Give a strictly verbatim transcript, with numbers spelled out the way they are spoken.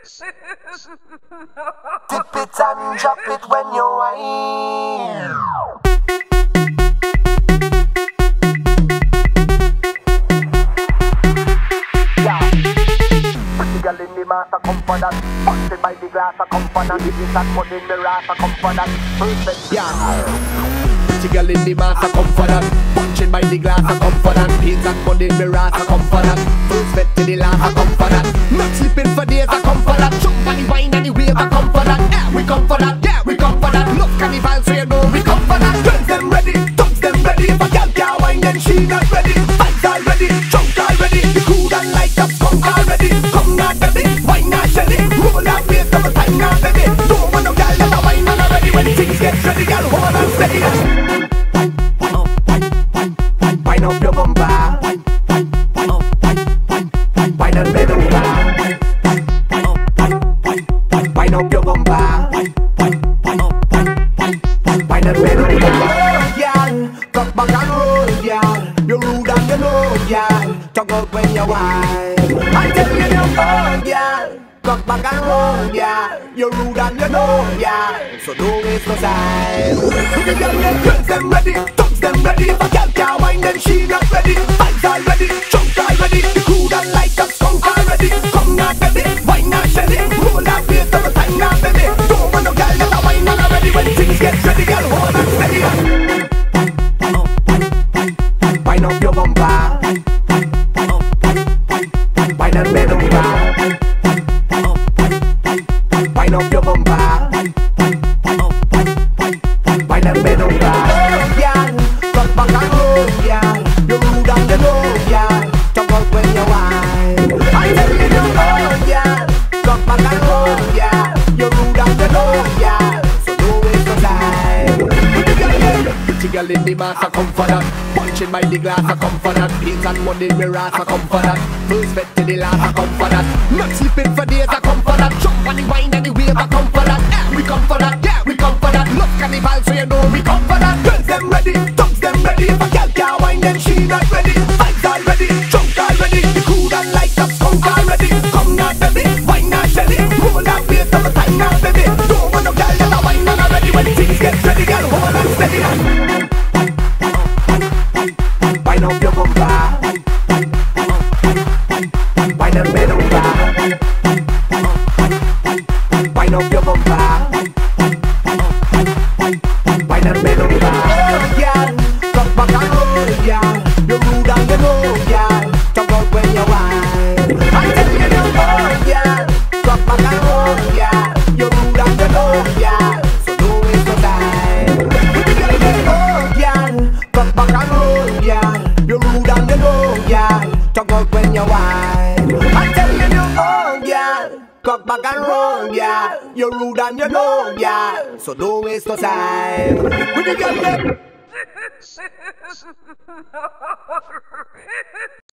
Dip it and drop it when you whine. Girl in the mass a come for that. Busted by the glass a come for that. It is that mud in the grass a come for that. Perfect. Yeah. Pretty girl in the mass a come for that. Punching by the glass a come for that. Heels and mud in the grass a come for that. First bet to the last a come for that. Not sleeping for days a come for that. Jump on the wine and the wave a come for that. Yeah, we come for that. Yeah, we come for that. Love carnival so you know we come for that. Girls them ready, thugs them ready. If a girl can't wine then she not ready. Vibes already, drunk already. The crew done like up skunk already. Come not baby, wine not shelly. Roll out waist couple time now baby. Don't want no girl that a wine and a ready. When things get ready, girl hold on steady. Wine, wine, wine, wine, wine, wine up your bumper. Wine, wine, wine, wine, wine, wine, wine and bend over. Wine, wine, wine, wine, wine, wine, wine up your bumper. Wine, wine, wine, wine, wine, wine, wine and bend over. Oh, girl, cock back and roll, girl. You rude and you know, girl. Talk out when you whine. I tell you now, oh, girl. Cock back and roll, yeah. You rude and you know, yeah. So don't waste no time. The girl them girls them ready, thugs them ready. If a girl can't wine then she not ready. Vibes already, drunk already. The crew done like a skunk already. Come now baby, wine now shelly. Roll that waist all the time now baby. Don't want no girl that a wine and a ready. When things get ready, girl hold on steady. Wine, wine, wine, wine, wine, wine up your bumper. Wine, wine, wine, wine, wine, wine, wine and bend over. Wine, wine up your bumper. Wine, wine, wine, wine, wine, wine, wine and bend over. Oh, girl, cock back and roll, girl. You rude and you know, girl. Talk out when you whine. I tell you now, oh, girl, cock back and roll, girl. You rude and you know, girl. So don't waste no time. Pretty girl in the mass a come for that. Punching by the glass a come for that. Heels and mud in the grass a come for that. First bet to the last a come for that. Not sleeping for days a come for that. Jump on the wine and the wave a come for that. Yeah, we come for that. Yeah, we come for that. Love carnival so you know we come for that. Girls them ready, thugs them ready. If a girl can't wine then she not ready. Vibes already, drunk already. The crew done like up skunk already. Come now baby, wine now shelly. Roll that waist all the time now baby. Don't want no girl that a wine and a ready. When things get ready, girl hold on steady. Wine, wine, wine, wine, wine, wine up your bumper. Wine, wine, wine, wine, wine, wine, wine and bend over. Wine, wine, wine, wine, wine, wine, wine up your bumper. Wine, wine, wine, wine, wine, wine, wine and bend over. Oh, girl, cock back and roll, girl. You rude and you know, girl. Talk out when you whine. I tell you now, oh, girl, cock back and roll, girl. You rude and you know, girl. So don't waste no time. Oh, girl, cock back and roll, girl. You rude and you know, girl. Talk out when you whine. I tell you now, oh, girl, cock back and roll, girl. You rude and you know, girl. So don't waste no time. With the girl them.